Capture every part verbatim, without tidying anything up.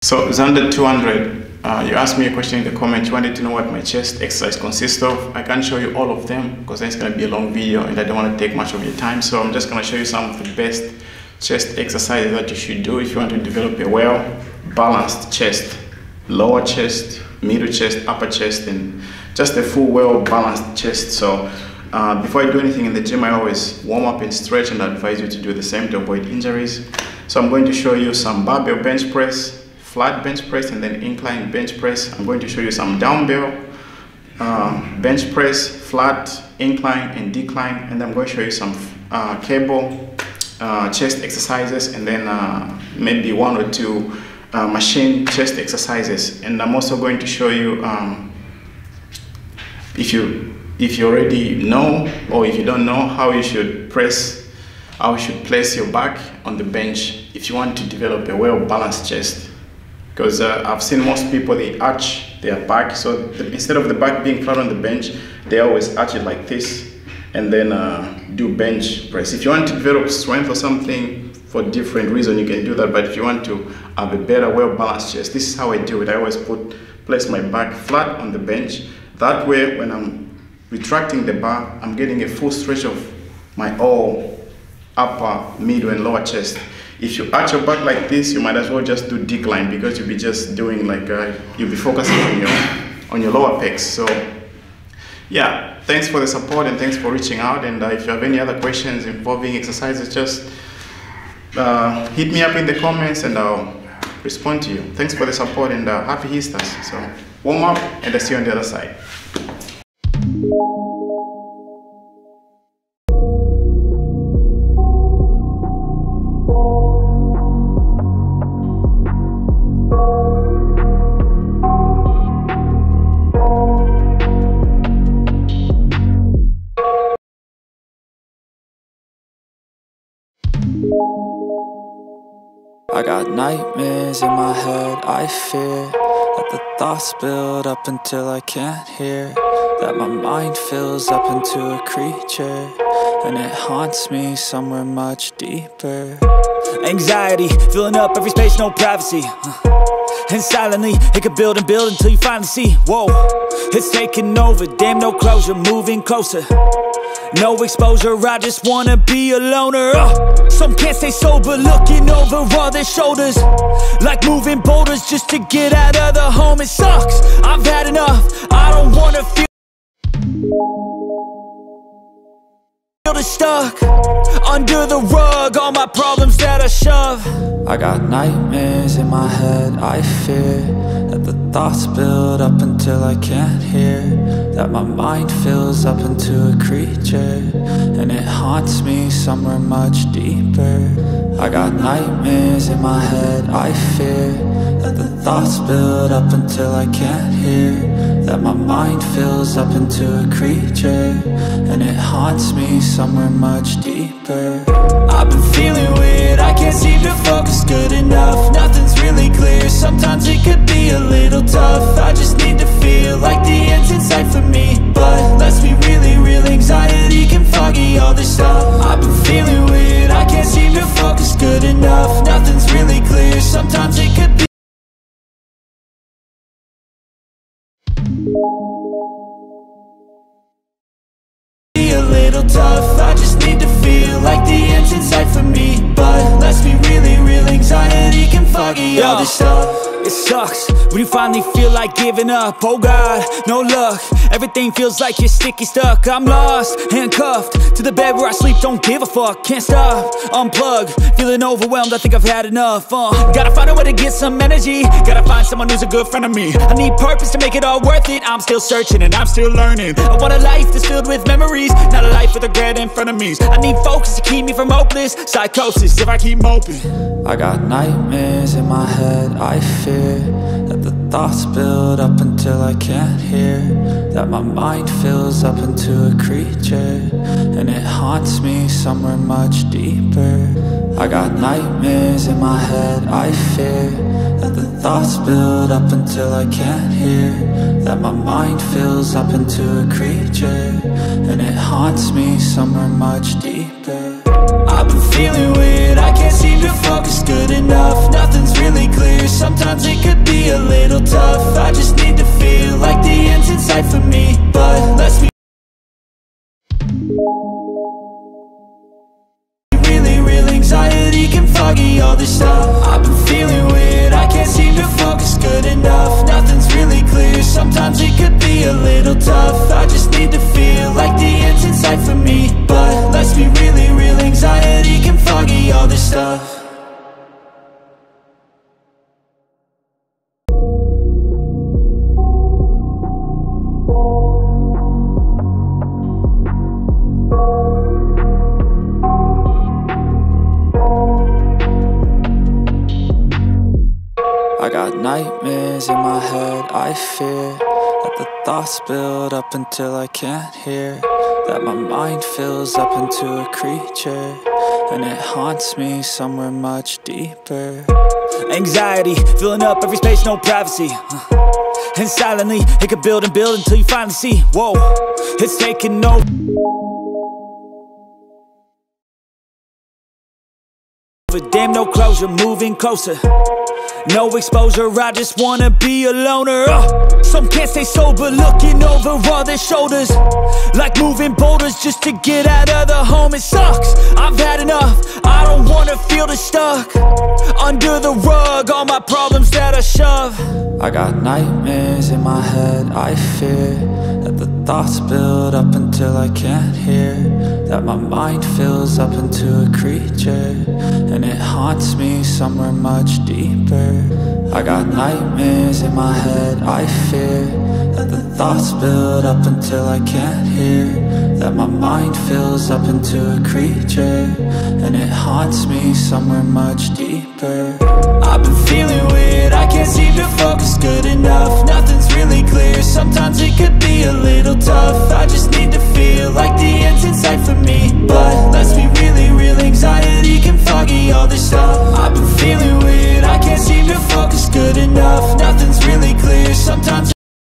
So Xander two hundred, uh, you asked me a question in the comment. You wanted to know what my chest exercise consists of. I can't show you all of them because then it's going to be a long video and I don't want to take much of your time. So I'm just going to show you some of the best chest exercises that you should do if you want to develop a well balanced chest, lower chest, middle chest, upper chest, and just a full well balanced chest. So uh, before I do anything in the gym, I always warm up and stretch, and I advise you to do the same to avoid injuries. So I'm going to show you some barbell bench press, flat bench press, and then incline bench press. I'm going to show you some dumbbell uh, bench press, flat, incline, and decline, and I'm going to show you some uh, cable uh, chest exercises, and then uh, maybe one or two uh, machine chest exercises. And I'm also going to show you um, if you if you already know, or if you don't know, how you should press, how you should place your back on the bench if you want to develop a well balanced chest. Because uh, I've seen most people, they arch their back, so the, instead of the back being flat on the bench, they always arch it like this and then uh, do bench press. If you want to develop strength or something for different reason, you can do that, but if you want to have a better, well-balanced chest, this is how I do it. I always put place my back flat on the bench. That way, when I'm retracting the bar, I'm getting a full stretch of my all upper, middle, and lower chest. If you arch your back like this, you might as well just do decline, because you'll be just doing like, uh, you'll be focusing on your, on your lower pecs. So yeah, thanks for the support and thanks for reaching out. And uh, if you have any other questions involving exercises, just uh, hit me up in the comments and I'll respond to you. Thanks for the support and uh, happy Easters. So warm up and I'll see you on the other side. I got nightmares in my head, I fear that the thoughts build up until I can't hear, that my mind fills up into a creature, and it haunts me somewhere much deeper. Anxiety, filling up every space, no privacy, and silently, it could build and build until you finally see, whoa, it's taking over, damn no closure, moving closer. No exposure, I just wanna be a loner. uh, Some can't stay sober, looking over all their shoulders, like moving boulders just to get out of the home. It sucks, I've had enough, I don't wanna feel stuck under the rug, all my problems that I shove. I got nightmares in my head, I fear that the thoughts build up until I can't hear, that my mind fills up into a creature, and it haunts me somewhere much deeper. I got nightmares in my head, I fear that the thoughts build up until I can't hear, that my mind fills up into a creature, and it haunts me somewhere much deeper. I've been feeling weird, I can't seem to focus good enough, nothing's really clear, sometimes it could be a little tough. I just need to feel like the end's in sight for me, but let's be really real, anxiety can foggy all this stuff. I've been feeling weird, I can't seem to focus good enough, nothing's really clear, sometimes it could be a little tough. I just need to feel like the end's in sight for me, but let's be really real, anxiety can foggy all this stuff. It sucks when you finally feel like giving up. Oh God, no luck, everything feels like you're sticky stuck. I'm lost, handcuffed to the bed where I sleep, don't give a fuck. Can't stop, unplug, feeling overwhelmed, I think I've had enough. uh, Gotta find a way to get some energy, gotta find someone who's a good friend of me. I need purpose to make it all worth it, I'm still searching and I'm still learning. I want a life that's filled with memories, not a life with regret in front of me. I need focus to keep me from hopeless psychosis if I keep moping. I got nightmares in my head, I fear that the thoughts build up until I can't hear, that my mind fills up into a creature, and it haunts me somewhere much deeper. I got nightmares in my head, I fear that the thoughts build up until I can't hear, that my mind fills up into a creature, and it haunts me somewhere much deeper. I've been feeling weird, I can't seem to focus good enough, nothing's really clear, sometimes it all this stuff. I've been feeling weird, I can't seem to focus good enough. Nothing's really clear, sometimes it could be a little tough. I just need to feel like the end's in sight for me. But let's be really real, anxiety can foggy all this stuff. I got nightmares in my head, I fear that the thoughts build up until I can't hear, that my mind fills up into a creature, and it haunts me somewhere much deeper. Anxiety, filling up every space, no privacy, and silently, it could build and build until you finally see, whoa, it's taking over. Damn, no closure, moving closer. No exposure, I just wanna be a loner. uh, Some can't stay sober, looking over all their shoulders, like moving boulders just to get out of the home. It sucks, I've had enough, I don't wanna feel the stuck under the rug, all my problems that I shove. I got nightmares in my head, I fear that the thoughts build up until I can't hear, that my mind fills up into a creature, and it haunts me somewhere much deeper. I got nightmares in my head, I fear that the thoughts build up until I can't hear, that my mind fills up into a creature, and it haunts me somewhere much deeper. I've been feeling weird, I can't seem to focus good enough. Nothing's really clear, sometimes it could be a little tough. I just need to feel like the end's in sight for me. But let's be really real, anxiety can foggy all this stuff. I've been feeling weird, I can't seem to focus good enough. Nothing's really clear, sometimes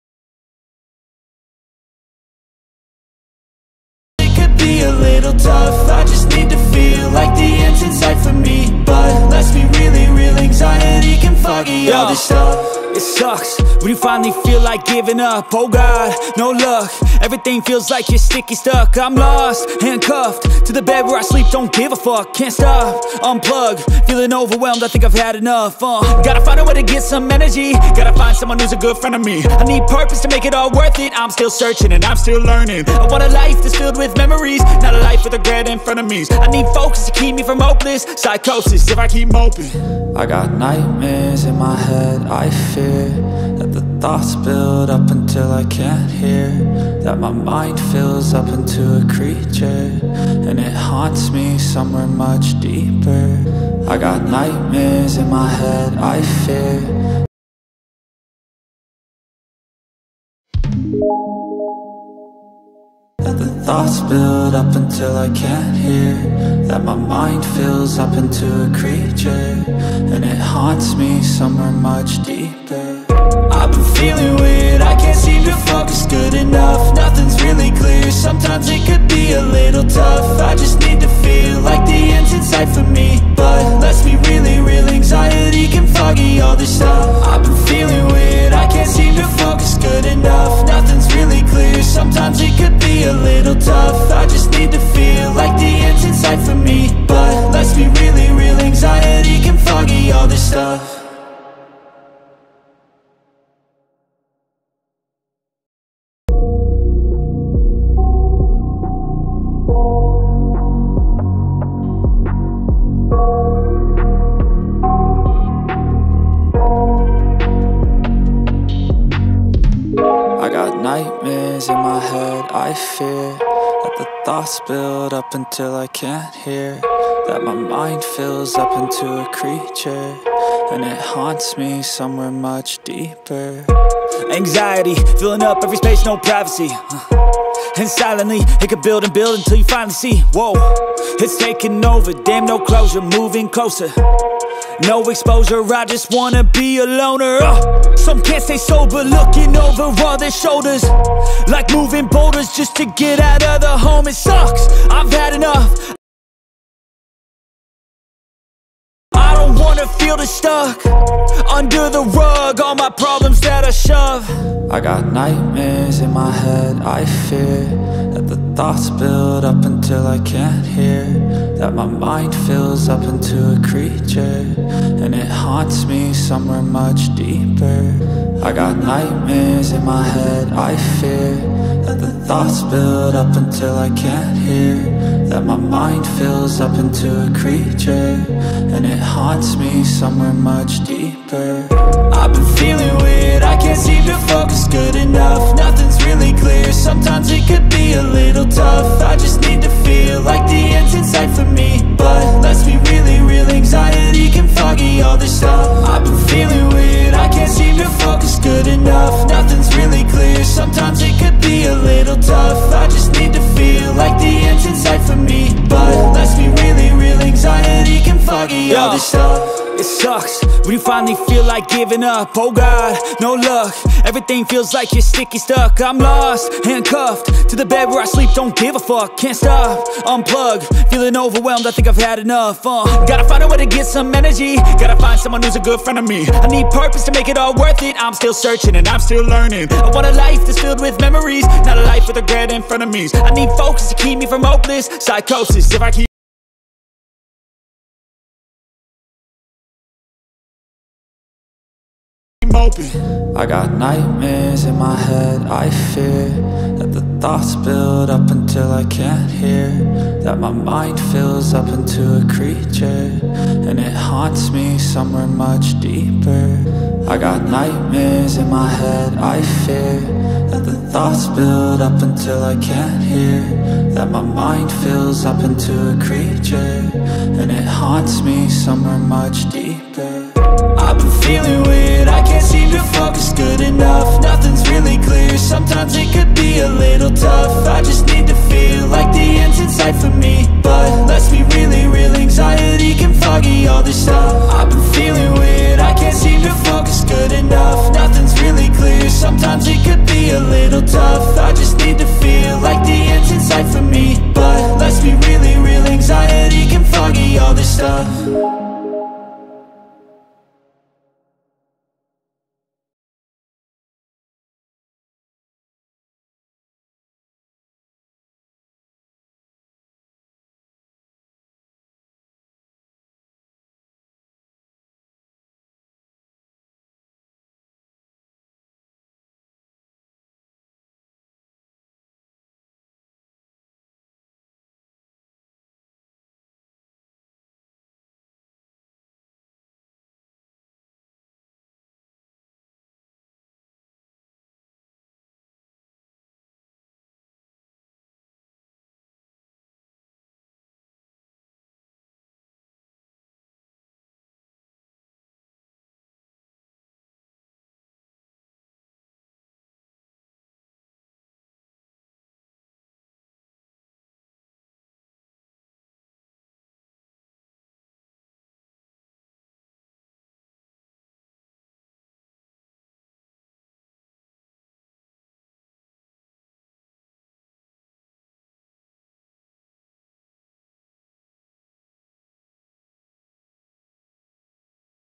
it could be a little tough. I just need to feel like the end's in sight for me. But let's be really real, anxiety can foggy all this stuff. It sucks when you finally feel like giving up. Oh God, no luck, everything feels like you're sticky stuck. I'm lost, handcuffed to the bed where I sleep, don't give a fuck. Can't stop, unplug, feeling overwhelmed, I think I've had enough. uh, Gotta find a way to get some energy, gotta find someone who's a good friend of me. I need purpose to make it all worth it, I'm still searching and I'm still learning. I want a life that's filled with memories, not a life with regret in front of me. I need focus to keep me from hopeless psychosis if I keep moping. I got nightmares in my head, I fear that the thoughts build up until I can't hear, that my mind fills up into a creature, and it haunts me somewhere much deeper. I got nightmares in my head, I fear that the thoughts build up until I can't hear, that my mind fills up into a creature, and it haunts me somewhere much deeper. I've been feeling weird, I can't seem to focus good enough. Nothing's really clear, sometimes it could be a little tough. I just need to feel like the end's in sight for me. But let's be really real, anxiety can foggy all this stuff. I've been feeling weird, I can't seem to focus good enough. Nothing's really clear, sometimes it could be a little tough. I just need to feel like the end's in sight for me. But let's be really real, anxiety can foggy all this stuff. Nightmares in my head, I fear that the thoughts build up until I can't hear, that my mind fills up into a creature, and it haunts me somewhere much deeper. Anxiety, filling up every space, no privacy, and silently, it could build and build until you finally see, whoa, it's taking over, damn, no closure, moving closer. No exposure, I just wanna be a loner. uh, Some can't stay sober, looking over all their shoulders, like moving boulders just to get out of the home. It sucks, I've had enough, I don't want wanna feel the stuck under the rug, all my problems that I shove. I got nightmares in my head, I fear that the thoughts build up until I can't hear, that my mind fills up into a creature, and it haunts me somewhere much deeper. I got nightmares in my head, I fear that the thoughts build up until I can't hear, that my mind fills up into a creature, and it haunts me somewhere much deeper. I've been feeling weird, I can't seem to focus good enough. Nothing's really clear, sometimes it could be a little tough. I just need to feel like the end's in sight for me, but let's be really real, anxiety can foggy all this stuff. I've been feeling weird, I can't seem to focus good enough. Nothing's really clear, sometimes it could be a little tough. I just need to feel like the end's in sight for me, but let's be really real, anxiety can foggy all this stuff. It sucks when you finally feel like giving up. Oh God, no luck, everything feels like you're sticky stuck. I'm lost, handcuffed to the bed where I sleep, don't give a fuck. Can't stop, unplug, feeling overwhelmed, I think I've had enough. uh, Gotta find a way to get some energy, gotta find someone who's a good friend of me. I need purpose to make it all worth it, I'm still searching and I'm still learning. I want a life that's filled with memories, not a life with regret and frenemies. I need focus to keep me from hopeless psychosis. If I keep open. I got nightmares in my head, I fear that the thoughts build up until I can't hear, that my mind fills up into a creature, and it haunts me somewhere much deeper. I got nightmares in my head, I fear that the thoughts build up until I can't hear, that my mind fills up into a creature, and it haunts me somewhere much deeper. I've been feeling weird, I can't seem to focus good enough. Nothing's really clear, sometimes it could be a little tough. I just need to feel like the end's in sight for me, but let's be really real, anxiety can foggy all this stuff. I've